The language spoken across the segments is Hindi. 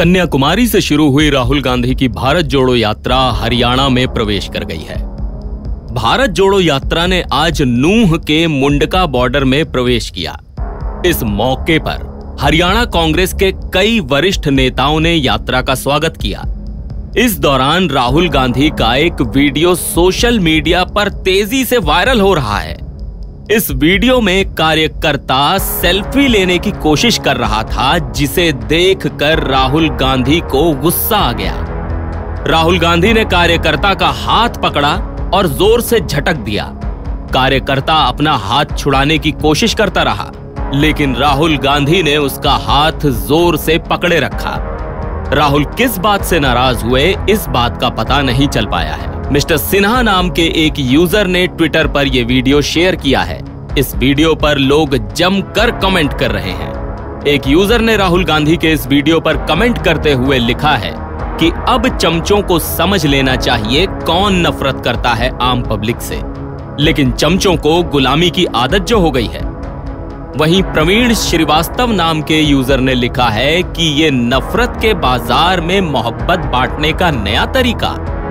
कन्याकुमारी से शुरू हुई राहुल गांधी की भारत जोड़ो यात्रा हरियाणा में प्रवेश कर गई है। भारत जोड़ो यात्रा ने आज नूंह के मुंडका बॉर्डर में प्रवेश किया। इस मौके पर हरियाणा कांग्रेस के कई वरिष्ठ नेताओं ने यात्रा का स्वागत किया। इस दौरान राहुल गांधी का एक वीडियो सोशल मीडिया पर तेजी से वायरल हो रहा है। इस वीडियो में कार्यकर्ता सेल्फी लेने की कोशिश कर रहा था, जिसे देखकर राहुल गांधी को गुस्सा आ गया। राहुल गांधी ने कार्यकर्ता का हाथ पकड़ा और जोर से झटक दिया। कार्यकर्ता अपना हाथ छुड़ाने की कोशिश करता रहा, लेकिन राहुल गांधी ने उसका हाथ जोर से पकड़े रखा। राहुल किस बात से नाराज हुए, इस बात का पता नहीं चल पाया है। मिस्टर सिन्हा नाम के एक यूजर ने ट्विटर पर यह वीडियो शेयर किया है। इस वीडियो पर लोग जमकर कमेंट कर रहे हैं। एक यूजर ने राहुल गांधी के इस वीडियो पर कमेंट करते हुए लिखा है कि अब चमचों को समझ लेना चाहिए कौन नफरत करता है आम पब्लिक से, लेकिन चमचों को गुलामी की आदत जो हो गई है। वहीं प्रवीण श्रीवास्तव नाम के यूजर ने लिखा है कि ये नफरत के बाजार में मोहब्बत बांटने का नया तरीका।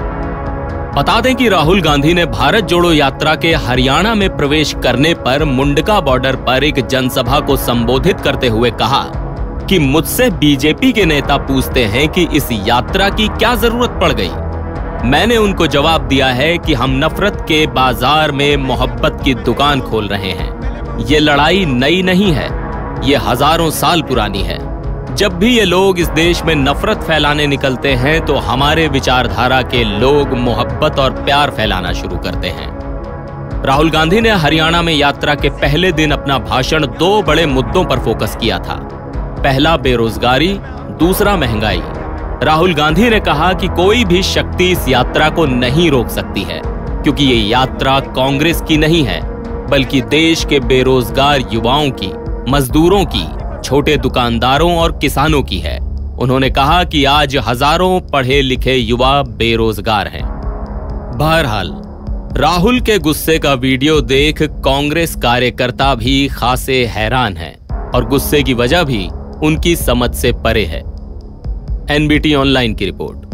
बता दें कि राहुल गांधी ने भारत जोड़ो यात्रा के हरियाणा में प्रवेश करने पर मुंडका बॉर्डर पर एक जनसभा को संबोधित करते हुए कहा कि मुझसे बीजेपी के नेता पूछते हैं कि इस यात्रा की क्या जरूरत पड़ गई। मैंने उनको जवाब दिया है कि हम नफरत के बाजार में मोहब्बत की दुकान खोल रहे हैं। ये लड़ाई नई नहीं है, ये हजारों साल पुरानी है। जब भी ये लोग इस देश में नफरत फैलाने निकलते हैं तो हमारे विचारधारा के लोग मोहब्बत और प्यार फैलाना शुरू करते हैं। राहुल गांधी ने हरियाणा में यात्रा के पहले दिन अपना भाषण दो बड़े मुद्दों पर फोकस किया था। पहला बेरोजगारी, दूसरा महंगाई। राहुल गांधी ने कहा कि कोई भी शक्ति इस यात्रा को नहीं रोक सकती है, क्योंकि ये यात्रा कांग्रेस की नहीं है, बल्कि देश के बेरोजगार युवाओं की, मजदूरों की, छोटे दुकानदारों और किसानों की है। उन्होंने कहा कि आज हजारों पढ़े लिखे युवा बेरोजगार हैं। बहरहाल राहुल के गुस्से का वीडियो देख कांग्रेस कार्यकर्ता भी खासे हैरान हैं और गुस्से की वजह भी उनकी समझ से परे है। एनबीटी ऑनलाइन की रिपोर्ट।